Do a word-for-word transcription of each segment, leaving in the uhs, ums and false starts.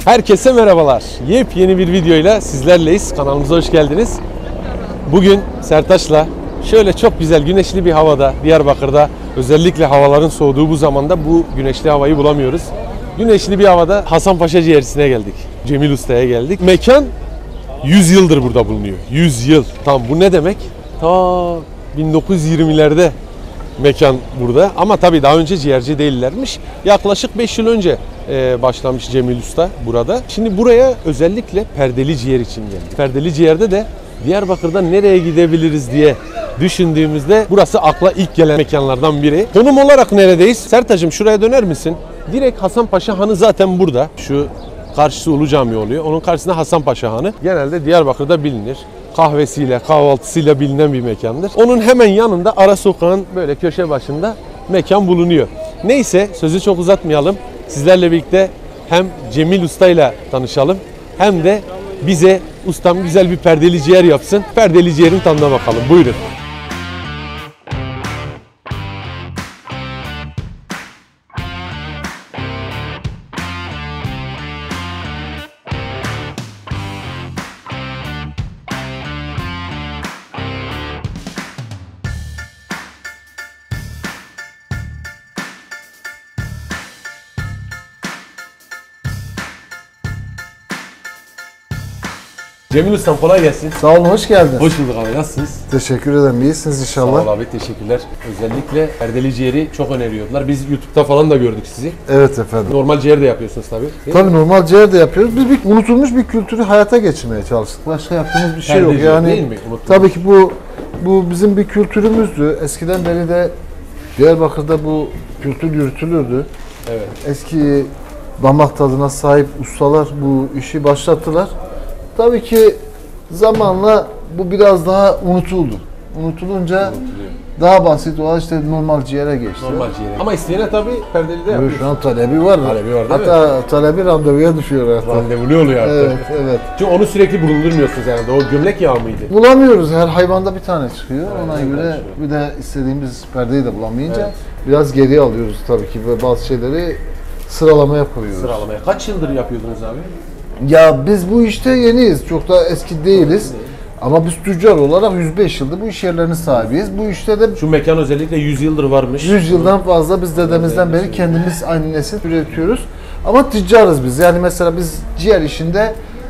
Herkese merhabalar. Yepyeni bir videoyla sizlerleyiz. Kanalımıza hoş geldiniz. Bugün Sertaç'la şöyle çok güzel güneşli bir havada Diyarbakır'da, özellikle havaların soğuduğu bu zamanda bu güneşli havayı bulamıyoruz. Güneşli bir havada Hasanpaşa ciğercisine geldik. Cemil Usta'ya geldik. Mekan yüz yıldır burada bulunuyor. yüz yıl. Tam bu ne demek? Ta bin dokuz yüz yirmilerde mekan burada. Ama tabii daha önce ciğerci değillermiş. Yaklaşık beş yıl önce e, başlamış Cemil Usta burada. Şimdi buraya özellikle perdeli ciğer için geldik. Perdeli ciğerde de Diyarbakır'da nereye gidebiliriz diye düşündüğümüzde burası akla ilk gelen mekanlardan biri. Konum olarak neredeyiz? Sertacığım şuraya döner misin? Direkt Hasanpaşa Hanı zaten burada. Şu karşısı Ulu Cami oluyor. Onun karşısında Hasanpaşa Hanı. Genelde Diyarbakır'da bilinir. Kahvesiyle, kahvaltısıyla bilinen bir mekandır. Onun hemen yanında ara sokağın böyle köşe başında mekan bulunuyor. Neyse sözü çok uzatmayalım. Sizlerle birlikte hem Cemil Usta ile tanışalım hem de bize ustam güzel bir perdeli ciğer yapsın. Perdeli ciğerin tadına bakalım. Buyurun. Cemil Ustam kolay gelsin. Sağ olun, hoş geldiniz. Hoş bulduk abi, nasılsınız? Teşekkür ederim, iyisiniz inşallah. Sağ ol abi, teşekkürler. Özellikle perdeli ciğeri çok öneriyorlar. Biz YouTube'da falan da gördük sizi. Evet efendim. Normal ciğer de yapıyorsunuz tabii. Tabii normal ciğer de yapıyoruz. Biz bir unutulmuş bir kültürü hayata geçirmeye çalıştık. Başka yaptığımız bir şey Perdeci yok. Yani değil mi? Unutulmuş. Tabii ki bu bu bizim bir kültürümüzdü. Eskiden beri de Diyarbakır'da bu kültür yürütülürdü. Evet. Eski damak tadına sahip ustalar bu işi başlattılar. Tabii ki zamanla bu biraz daha unutuldu. Unutulunca Unutuluyor. daha basit olan işte normal ciğere geçti. Normal ciğeri. Ama isteyene tabii perdeli de Şu yapıyorsunuz. an talebi var. Talebi var değil Hatta talebi randevuya düşüyor artık. Randevulu oluyor artık. Evet, evet. Çünkü onu sürekli bulundurmuyorsunuz yani. O gömlek yağı mıydı? Bulamıyoruz. Her hayvanda bir tane çıkıyor. Evet, Ona evet, göre evet. bir de istediğimiz perdeyi de bulamayınca Evet. biraz geriye alıyoruz tabii ki ve bazı şeyleri sıralamaya koyuyoruz. Sıralamaya. Kaç yıldır yapıyordunuz abi? Ya biz bu işte yeniyiz. Çok da eski değiliz. Ama biz tüccar olarak yüz beş yıldır bu iş yerlerinin sahibiyiz. Bu işte de Şu mekan özellikle yüz yıldır varmış. yüz yıldan fazla biz dedemizden beri kendimiz aynı nesil üretiyoruz. Ama tüccarız biz. Yani mesela biz ciğer işinde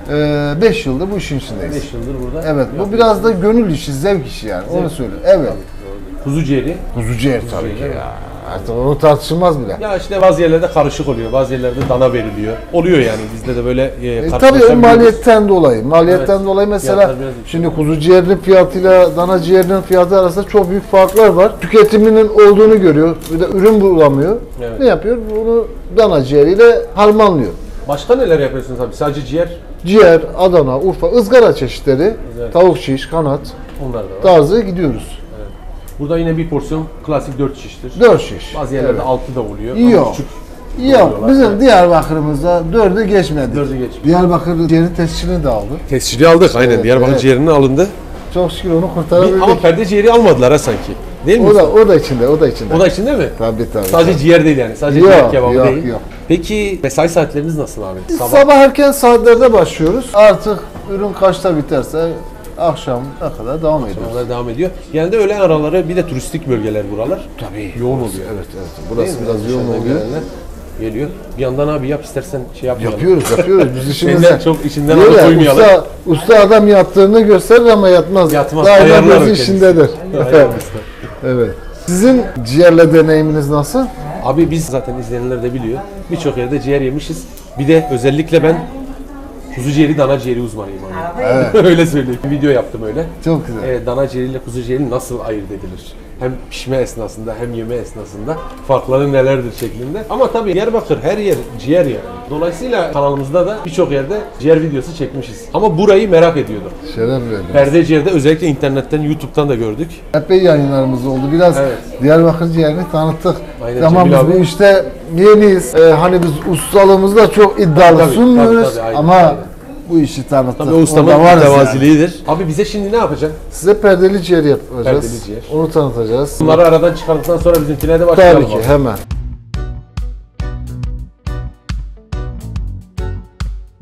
beş yıldır bu işin içindeyiz. beş yıldır burada. Evet, bu biraz da gönül işi, zevk işi yani. Onu söylüyorum. Evet. Kuzu ciğeri. Kuzu ciğer Kuzu tabii ciğeri, ki değil mi? ya. Artık onu tartışılmaz bile. Ya işte bazı yerlerde karışık oluyor. Bazı yerlerde dana veriliyor. Oluyor yani bizde de böyle e, E, tabii o karşılaşabiliyoruz. maliyetten dolayı. Maliyetten Evet. dolayı mesela Fiyatlar biraz şimdi kuzu ciğerinin fiyatıyla dana ciğerinin fiyatı arasında çok büyük farklar var. Tüketiminin olduğunu görüyor. Bir de ürün bulamıyor. Evet. Ne yapıyor? Bunu dana ciğeriyle harmanlıyor. Başka neler yapıyorsunuz abi? Sadece ciğer, Ciğer, Adana, Urfa, ızgara çeşitleri, Güzel. tavuk şiş, kanat onlar da var. tarzı gidiyoruz. Burada yine bir porsiyon klasik dört şiştir. Dört şiş. Bazı yerlerde Evet. altı da oluyor. Yok. Ama küçük Yok, oluyorlar. bizim Evet. Diyarbakır'ımızda dördü geçmedi. Dördü geçmiyor. Diyarbakır ciğeri tescilini de aldı. Tescili aldık aynen. Evet, Diyarbakır evet. ciğerinin alındı. Çok şükür onu Bir, kurtarabildik. ama perde ciğeri almadılar ha sanki. Değil mi? O da usta? o da içinde, o da içinde. O da içinde mi? Tabii tabii. Sadece ciğer değil yani. Sadece Yok, ciğer kebabı yok, değil. yok. Peki mesai saatleriniz nasıl abi? Biz sabah. erken saatlerde başlıyoruz. Artık ürün kaçta biterse akşam ne kadar devam ediyoruz. Onlar devam ediyor. Genelde öğlen araları bir de turistik bölgeler buralar. Tabii. Yoğun oluyor. Evet, evet. Burası Değil mi? biraz yoğun Dışarıdan oluyor. gelenler Geliyor. Bir yandan abi yap istersen şey yapmayalım. Yapıyoruz, yapıyoruz. Biz İçinden işimizden. çok içinden Diyor ya, alıkoymayalım. usta, usta adam yattığını gösterir ama yatmaz. Yatmaz, Daima ayarlar gözü kendisi. işindedir. Aynen usta. Evet. Sizin ciğerle deneyiminiz nasıl? Abi biz zaten izleyenler de biliyor. Birçok yerde ciğer yemişiz. Bir de özellikle ben kuzu ciğeri, dana ciğeri uzmanıyım abi. Evet. Öyle söyleyeyim. Video yaptım öyle. Çok güzel. Ee, dana ciğeriyle kuzu ciğeri nasıl ayırt edilir? Hem pişme esnasında hem yeme esnasında farkları nelerdir şeklinde. Ama tabii Diyarbakır her yer ciğer yani. Dolayısıyla kanalımızda da birçok yerde ciğer videosu çekmişiz. Ama burayı merak ediyordum. Şeref verdim. Perde ciğerde özellikle internetten, YouTube'dan da gördük. Epey yayınlarımız oldu. Biraz Evet. Diyarbakır ciğerini tanıttık. Aynen, Ama Cemil biz abi. bu işte yeniyiz. Ee, hani biz ustalığımızda çok iddialı Tabii, sunmuyoruz. tabii, tabii, aynen, ama aynen. bu işi tanıttık. Tabii o ustamın Orada varız mütevaziliğidir. Abi bize şimdi ne yapacaksın? Size perdeli ciğer yapacağız. Perdeli ciğer. Onu tanıtacağız. Bunları aradan çıkardıktan sonra bizimkine de başlayalım. Tabii ki abi. hemen.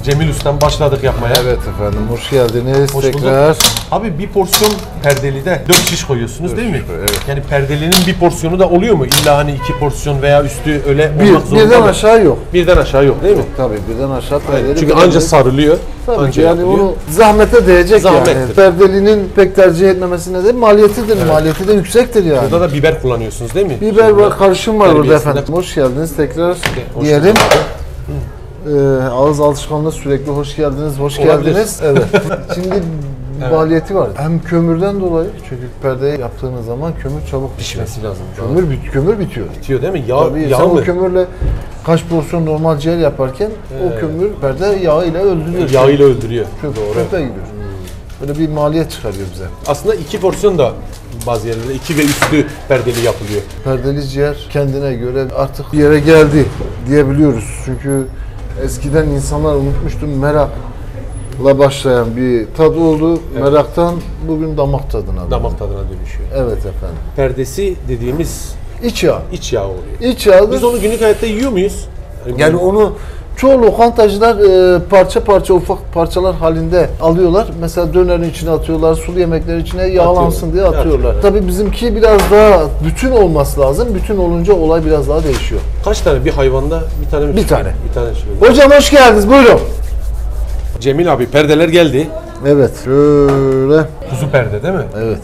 Cemil Usta'm başladık yapmaya. Evet efendim, hoş geldiniz Hoş tekrar. bulduk. Abi bir porsiyon perdelide dört şiş koyuyorsunuz Dört değil mi? şiş koy, evet. Yani perdelinin bir porsiyonu da oluyor mu? İlla hani iki porsiyon veya üstü öyle Bir, olmak zorunda birden mı? aşağı yok. Birden aşağı yok değil mi? Tabii birden aşağı perdeli. Çünkü birden anca de- sarılıyor. Tabii anca ki yani yapılıyor. onu zahmete değecek Zahmettir. yani. Perdelinin pek tercih etmemesine de maliyetidir. Maliyeti de yüksektir yani. Burada da biber kullanıyorsunuz değil mi? Biber Şimdi var, karışım var burada terbiyesinde- efendim. Hoş geldiniz tekrar Hoş diyelim. bulduk abi. Ee, ağız alışkanlığı sürekli hoş geldiniz, hoş Olabilir. geldiniz. Evet. Şimdi maliyeti var. Hem kömürden dolayı, çünkü perdeyi yaptığınız zaman kömür çabuk pişmez. Pişmesi lazım. Kömür, bit kömür bitiyor. Bitiyor değil mi? Yağ, Tabii yağ sen mı? o kömürle kaç porsiyon normal ciğer yaparken o kömür perde yağı ile öldürüyor. Yağ ile öldürüyor. Çöp, çöpe gidiyor. Böyle bir maliyet çıkarıyor bize. Aslında iki porsiyon da bazı yerlerde iki ve üstü perdeli yapılıyor. Perdeli ciğer kendine göre artık bir yere geldi diyebiliyoruz. Çünkü eskiden insanlar unutmuştum, merakla başlayan bir tadı oldu. Meraktan bugün damak tadına döndü. Damak tadına dönüşüyor. Evet efendim. Perdesi dediğimiz İç yağ. iç yağ oluyor. İç yağdır. Biz onu günlük hayatta yiyor muyuz? Yani onu çoğu lokantacılar e, parça parça ufak parçalar halinde alıyorlar. Mesela dönerin içine atıyorlar, sulu yemeklerin içine yağlansın diye atıyorlar. Atıyorlar. Tabii bizimki biraz daha bütün olması lazım. Bütün olunca olay biraz daha değişiyor. Kaç tane bir hayvanda bir tane mi Bir çıkıyor? tane. Bir tane çıkıyor. Hocam hoş geldiniz. Buyurun. Cemil abi perdeler geldi. Evet. Şöyle. Kuzu perde değil mi? Evet.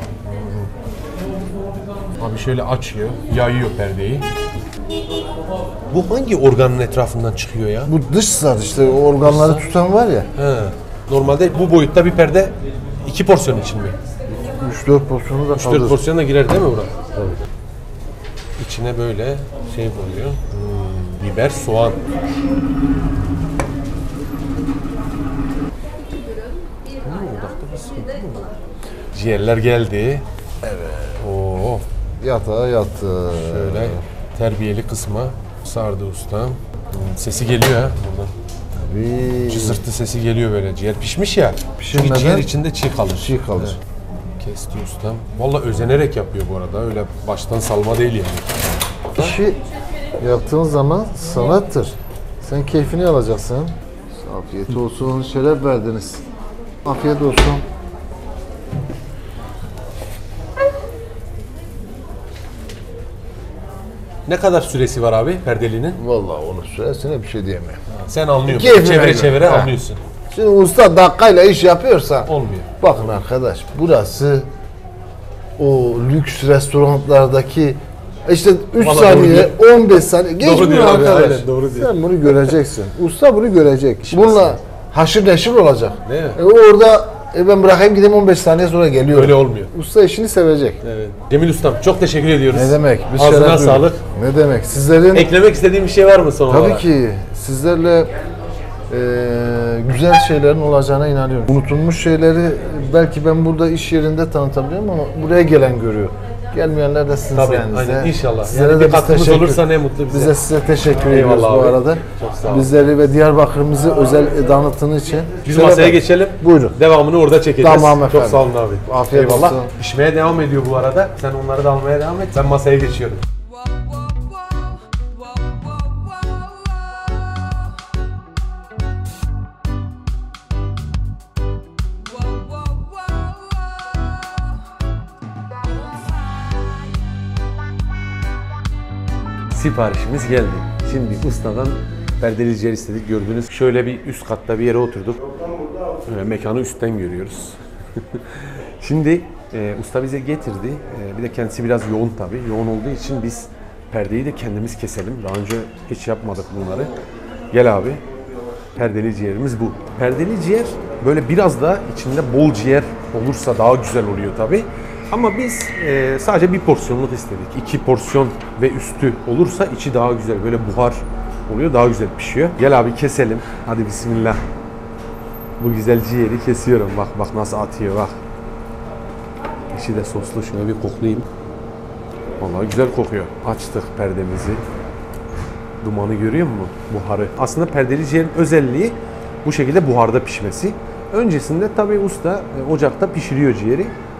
Abi şöyle açıyor, yayıyor perdeyi. Bu hangi organın etrafından çıkıyor ya? Bu dış zar işte o organları tutan var ya. He. Normalde bu boyutta bir perde iki porsiyon için mi? üç dört porsiyonu da üç dört kaldır. porsiyon da girer değil mi buna? Tabii. İçine böyle şey koyuyor. Hmm, biber, soğan. Ciğerler geldi. Evet. Oo. Yatağa yattı. Şöyle terbiyeli kısma sardı usta. Hmm, sesi geliyor ha buradan. Bir Cızırtı sesi geliyor böyle. Ciğer pişmiş ya. Pişirmeden Çünkü ciğer içinde çiğ kalır. çiğ kalır. Kesti ustam. Vallahi özenerek yapıyor bu arada. Öyle baştan salma değil yani. İşi yaptığın zaman sanattır. Sen keyfini alacaksın. Afiyet olsun, şeref verdiniz. Afiyet olsun. Ne kadar süresi var abi perdelinin? Vallahi onun süresine bir şey diyemem. Sen anlıyorsun. Keyfine Çevire göre. çevire Ha. anlıyorsun. Şimdi usta dakikayla iş yapıyorsa Olmuyor. bakın arkadaş burası o lüks restoranlardaki işte üç Vallahi saniye on beş saniye geç Doğru bunu diyor abi, arkadaş. aynen, doğru diyor. Sen bunu göreceksin. Usta bunu görecek. Bununla haşır neşir olacak. Değil mi? E, orada e, ben bırakayım gideyim on beş saniye sonra geliyorum. Öyle olmuyor. Usta işini sevecek. Evet. Cemil ustam çok teşekkür ediyoruz. Ne demek? Biz Ağzına şeref duyduk. sağlık. Ne demek? Sizlerin Eklemek istediğin bir şey var mı son tabii olarak? ki sizlerle e, güzel şeylerin olacağına inanıyorum. Unutulmuş şeyleri belki ben burada iş yerinde tanıtabiliyorum ama buraya gelen görüyor. Gelmeyenler de sizin Tabii, sayenizde. aynen, inşallah. Sizlere Yani de bir biz katkımız teşekkür- olursa ne mutlu bize. Biz de size teşekkür Eyvallah ediyoruz bu abi. arada. Çok sağ olun. Bizleri ve Diyarbakır'ımızı özel tanıtını için. Biz Şöyle masaya bak. geçelim. Buyurun. Devamını orada çekeceğiz. Tamam Çok efendim. sağ olun abi. Afiyet Eyvallah. olsun. Pişmeye devam ediyor bu arada. Sen onları da almaya devam et. Ben masaya geçiyorum. Siparişimiz geldi. Şimdi ustadan perdeli ciğer istedik, gördünüz. Şöyle bir üst katta bir yere oturduk. Böyle mekanı üstten görüyoruz. Şimdi e, usta bize getirdi. E, bir de kendisi biraz yoğun tabii. Yoğun olduğu için biz perdeyi de kendimiz keselim. Daha önce hiç yapmadık bunları. Gel abi. Perdeli ciğerimiz bu. Perdeli ciğer böyle biraz da içinde bol ciğer olursa daha güzel oluyor tabii. Ama biz e, sadece bir porsiyonluk istedik. İki porsiyon ve üstü olursa içi daha güzel. Böyle buhar oluyor, daha güzel pişiyor. Gel abi keselim. Hadi bismillah. Bu güzel ciğeri kesiyorum. Bak bak nasıl atıyor bak. İçi de soslu. Şöyle bir koklayayım. Vallahi güzel kokuyor. Açtık perdemizi. Dumanı görüyor musun? Buharı. Aslında perdeli ciğerin özelliği bu şekilde buharda pişmesi. Öncesinde tabii usta e, ocakta pişiriyor ciğeri.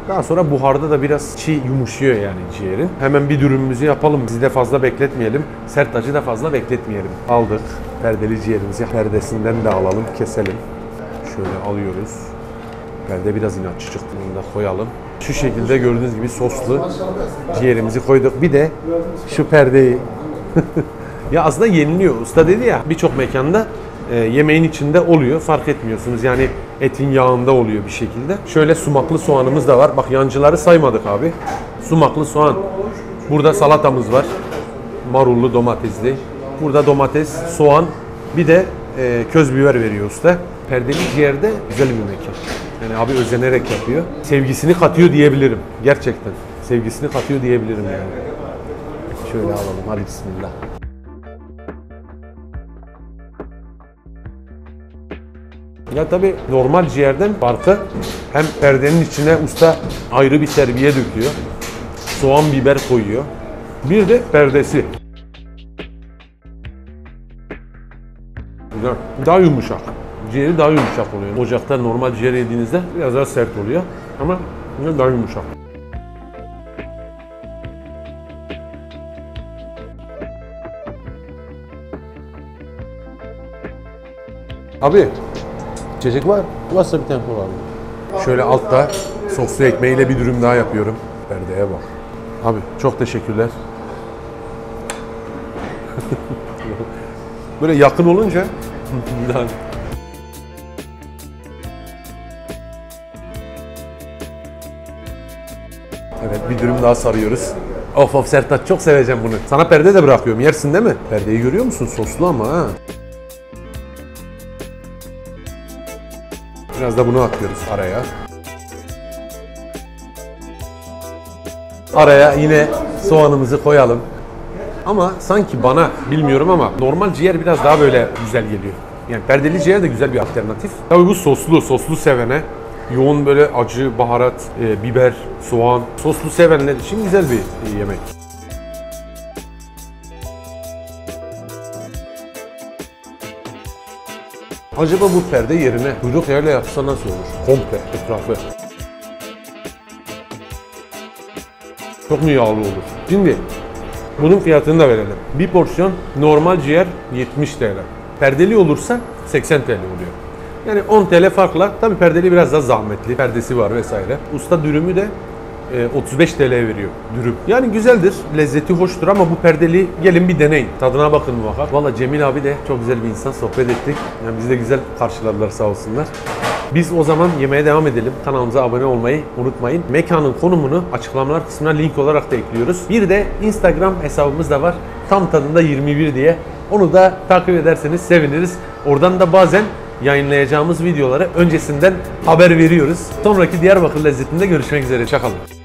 Daha sonra buharda da biraz çiğ yumuşuyor yani ciğerin. Hemen bir dürümümüzü yapalım. Bizi de fazla bekletmeyelim. Sertacı da fazla bekletmeyelim. Aldık perdeli ciğerimizi. Perdesinden de alalım, keselim. Şöyle alıyoruz. Perde biraz inatçı çıktı. Bunu da koyalım. Şu şekilde gördüğünüz gibi soslu ciğerimizi koyduk. Bir de şu perdeyi. Ya aslında yeniliyor. Usta dedi ya, birçok mekanda e, yemeğin içinde oluyor. Fark etmiyorsunuz. Yani etin yağında oluyor bir şekilde. Şöyle sumaklı soğanımız da var. Bak yancıları saymadık abi. Sumaklı soğan. Burada salatamız var. Marullu, domatesli. Burada domates, soğan, bir de e, köz biber veriyor usta. Perdeli ciğerde güzel bir mekan. Yani abi özenerek yapıyor. Sevgisini katıyor diyebilirim. Gerçekten. Sevgisini katıyor diyebilirim yani. Şöyle alalım. Hadi bismillah. Ya tabii normal ciğerden farkı, hem perdenin içine usta ayrı bir terbiye döküyor. Soğan, biber koyuyor. Bir de perdesi. Güzel. Daha yumuşak. Ciğeri daha yumuşak oluyor. Ocakta normal ciğer yediğinizde biraz daha sert oluyor. Ama yine daha yumuşak. Abi, içecek var. Varsa bir tane var mı? Şöyle altta soslu ekmeğiyle bir dürüm daha yapıyorum. Perdeye bak. Abi çok teşekkürler. Böyle yakın olunca evet, bir dürüm daha sarıyoruz. Of of Sertaç, çok seveceğim bunu. Sana perde de bırakıyorum. Yersin değil mi? Perdeyi görüyor musun? Soslu ama ha. Biraz da bunu atıyoruz araya. Araya yine soğanımızı koyalım. Ama sanki bana, bilmiyorum ama normal ciğer biraz daha böyle güzel geliyor. Yani perdeli ciğer de güzel bir alternatif. Tabii bu soslu, soslu sevene, yoğun böyle acı, baharat, e, biber, soğan, soslu sevenler için güzel bir e, yemek. Acaba bu perde yerine kuyruk yağıyla yapsa nasıl olur? Komple etrafı. Çok mu yağlı olur? Şimdi bunun fiyatını da verelim. Bir porsiyon normal ciğer yetmiş TL. Perdeli olursa seksen TL oluyor. Yani on TL farkla. Tabii perdeli biraz daha zahmetli. Perdesi var vesaire. Usta dürümü de otuz beş TL veriyor dürüm. Yani güzeldir, lezzeti hoştur ama bu perdeli gelin bir deneyin. Tadına bakın muhakkak. Valla Cemil abi de çok güzel bir insan, sohbet ettik. Yani bizi de güzel karşıladılar sağ olsunlar. Biz o zaman yemeğe devam edelim. Kanalımıza abone olmayı unutmayın. Mekanın konumunu açıklamalar kısmına link olarak da ekliyoruz. Bir de Instagram hesabımız da var. Tam tadında yirmi bir diye. Onu da takip ederseniz seviniriz. Oradan da bazen yayınlayacağımız videoları öncesinden haber veriyoruz. Sonraki Diyarbakır lezzetinde görüşmek üzere. Çakalın.